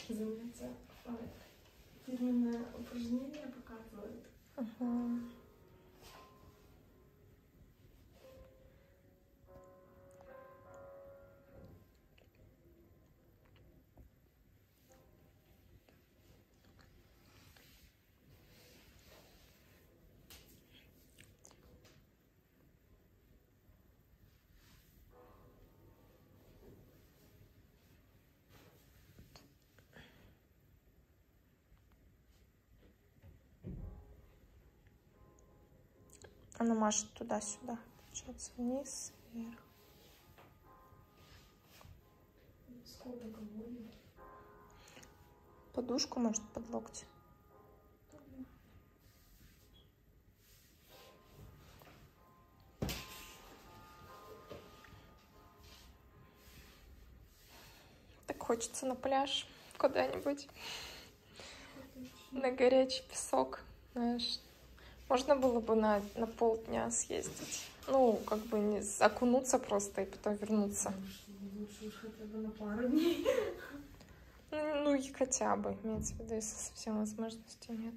Занятие. Фирменное упражнение показывает. Она машет туда-сюда. Получается вниз, вверх. Сколько кого-нибудь? Подушку, может, под локти. Так хочется на пляж куда-нибудь. На горячий песок, знаешь. Можно было бы на полдня съездить. Ну, как бы не окунуться просто и потом вернуться. Лучше уж хотя бы на пару дней. Ну и хотя бы, имеется в виду, если совсем возможности нет.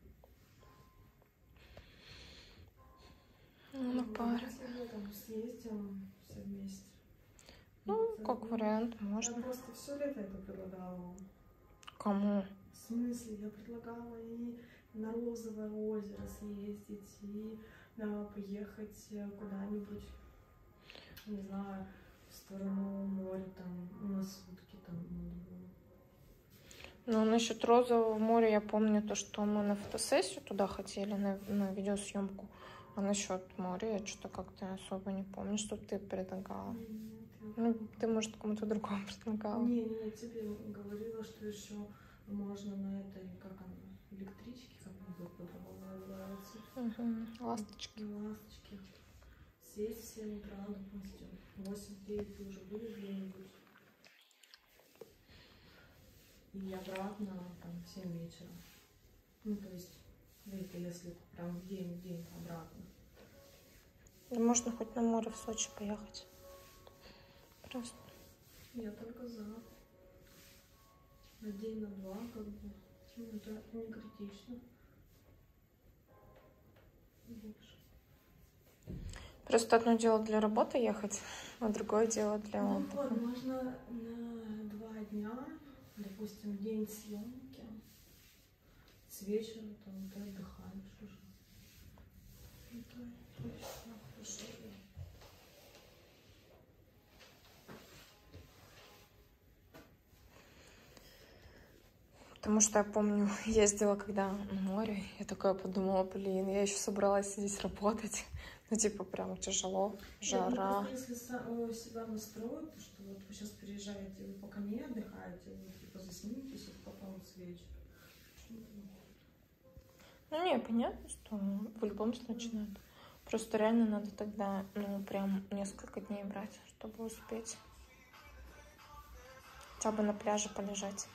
Ну, на пару. Там съездим все вместе. Ну, как вариант, можно. Я просто все лето это предлагала. Кому? В смысле? Я предлагала и на Розовое озеро съездить, и поехать куда-нибудь, не знаю, в сторону моря, там, на сутки там надо было. Ну, насчет Розового моря я помню то, что мы на фотосессию туда хотели, на видеосъемку. А насчет моря я что-то как-то особо не помню, что ты предлагала. Ну, ты, может, кому-то другому предлагала. Не, тебе говорила, что еще можно на этой, как она, электричке, как она по-другому называется. Ласточки. Ласточки. Сесть в 7 утра, допустим. 8-9 уже были где-нибудь. И обратно там в 7 вечера. Ну, то есть, это если прям в день обратно. Да можно хоть на море в Сочи поехать. Просто. Я только за. На день, на два, как бы. Ну, это не критично. Больше. Просто одно дело для работы ехать, а другое дело для Ну отдыха. вот, можно на 2 дня, допустим, день съемки, с вечера там ты отдыхаешь уже. Это точно хорошо. Потому что я помню, ездила когда на море, я такая подумала, блин, я еще собралась здесь работать. Ну, типа, прям тяжело, жара. Нет, если себя настроить, что вот вы сейчас приезжаете, вы пока не отдыхаете, вы типа засниметесь, и потом с вечера. Ну, не, понятно, что в любом случае надо. Просто реально надо тогда, ну, прям несколько дней брать, чтобы успеть. Хотя бы на пляже полежать.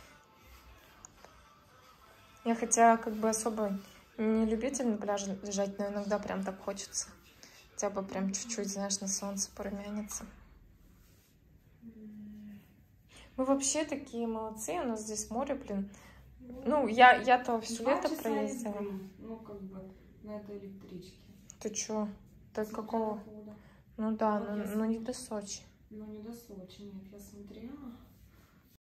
Я хотя как бы особо не любитель на пляже лежать, но иногда прям так хочется. Хотя бы прям чуть-чуть, знаешь, на солнце порумяниться. Мы вообще такие молодцы, у нас здесь море, блин. Ну, я-то все лето проездила. Ну, как бы, на этой электричке. Ты чё? Ты какого? Ну да, но не до Сочи. Ну, не до Сочи, нет, я смотрела.